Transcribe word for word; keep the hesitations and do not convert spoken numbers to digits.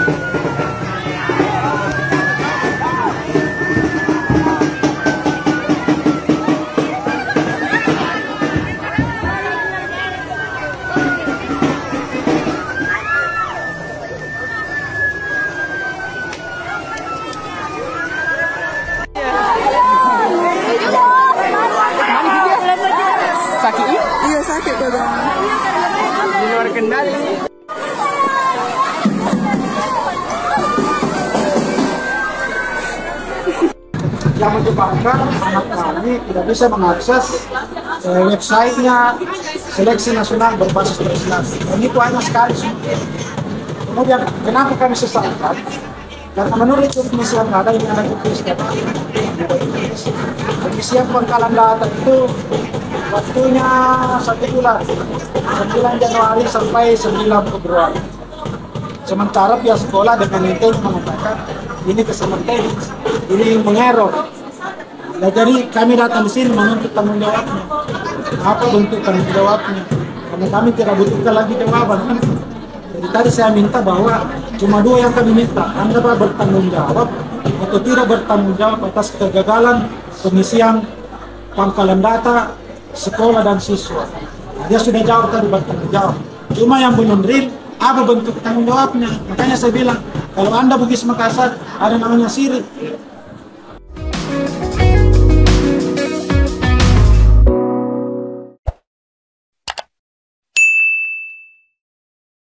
Sakit? Iya sakit kadang. Di luar kendali. Yang menyebabkan anak kami tidak bisa mengakses eh, websitenya Seleksi Nasional Berbasis Prestasi. Dan itu hanya sekali. Kemudian kenapa kami sesalkan? Karena menurut definisi yang ada ini ada definisi Definisi Pangkalan Data itu waktunya satu bulan, sembilan Januari sampai sembilan Februari. Sementara pihak sekolah dengan itu mengatakan ini kesalahan teknis, ini mengerror. Nah, jadi kami datang di sini menuntut tanggung jawabnya. Apa bentuk tanggung jawabnya? Karena kami tidak butuhkan lagi jawaban. Jadi tadi saya minta bahwa cuma dua yang kami minta, Anda bertanggung jawab atau tidak bertanggung jawab atas kegagalan pengisian pangkalan data sekolah dan siswa. Dia sudah jawab tadi bertanggung jawab. Cuma yang belum real, apa bentuk tanggung jawabnya? Makanya saya bilang, kalau Anda Bugis Makassar ada namanya sirik.